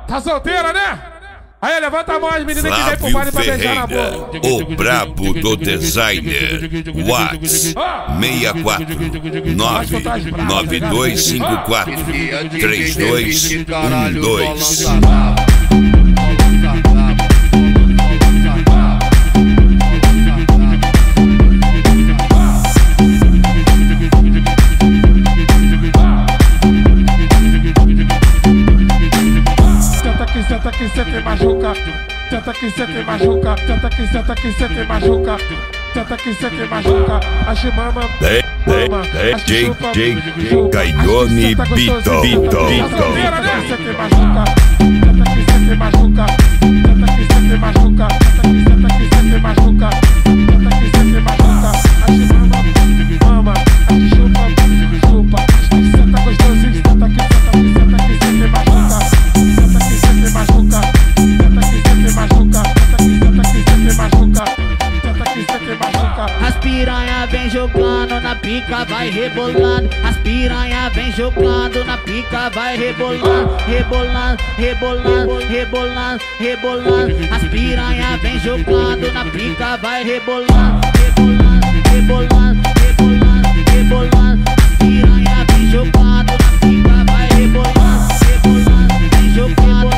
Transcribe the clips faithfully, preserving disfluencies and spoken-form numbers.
Tá solteira, né? Aí, levanta a mão as meninas que vem pro baile pra beijar na boca. O brabo do designer. WhatsApp seis quatro nove nove dois cinco quatro três dois um dois. Senta que cê te machuca, senta que cê te machuca, senta que senta que cê te machuca, senta que cê te machuca, a chimama, mama, a chupa, Gaione Bito, Bito, senta que cê te machuca, senta que cê te machuca, senta que cê te machuca, senta que cê te machuca, senta que cê te machuca, a chimama, mama, a chupa, chupa, senta gostosinho, senta que senta que senta que cê te machuca. Machuca, tenta que cê te machuca, tenta que cê te machuca, tenta que cê te machuca. As piranha vem jogando na pica, vai rebolando. As piranha vem jogando na pica, vai rebolando, rebolando, rebolando, rebolando, rebolando. As piranha vem jogando na pica, vai rebolando, rebolando, rebolando, rebolando, rebolando. As piranha vem jogando na pica, vai rebolando, rebolando, vem jogando.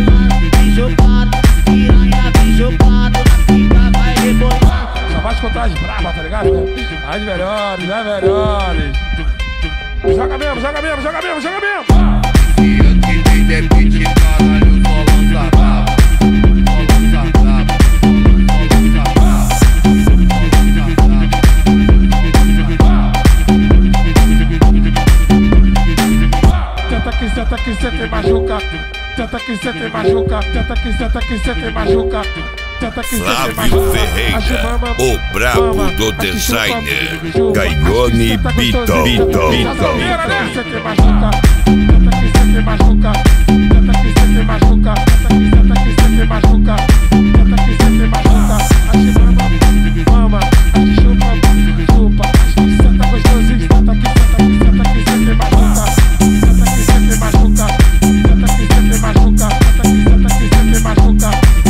Vai escutar as bravas, tá ligado? As melhores, as melhores. Joga mesmo, joga mesmo, joga mesmo, joga mesmo. E aqui tem debite, caralho, só lança brava. Só lança brava, só lança brava. Tenta que senta que cê te machuca, tenta que cê te machuca, tenta que senta que cê te machuca. Flávio Ferreira, o brabo do designer. Gaione Bito, Bito, Bito. Cê te machuca, tenta que cê te machuca, tenta que cê te machuca, tenta que cê te machuca, tenta que cê te machuca. A chimama, mama, a chupa, chupa, senta gostosinho, tenta que senta que senta que cê te machuca, tenta que cê te machuca, tenta que cê te machuca, tenta que senta que cê te machuca.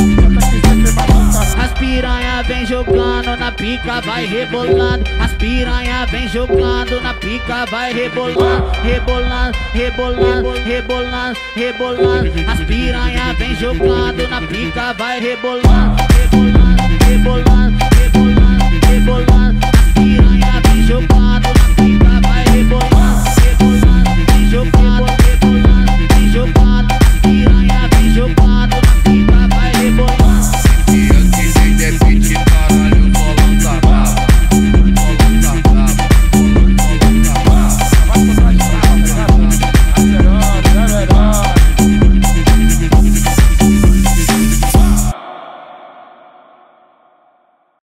As piranha vem jogando na pica, vai rebolando. As piranha vem jogando na pica, vai rebolando, rebolando, rebolando, rebolando, rebolando. As piranha vem jogando na pica, vai rebolando, rebolando, rebolando, rebolando, rebolando.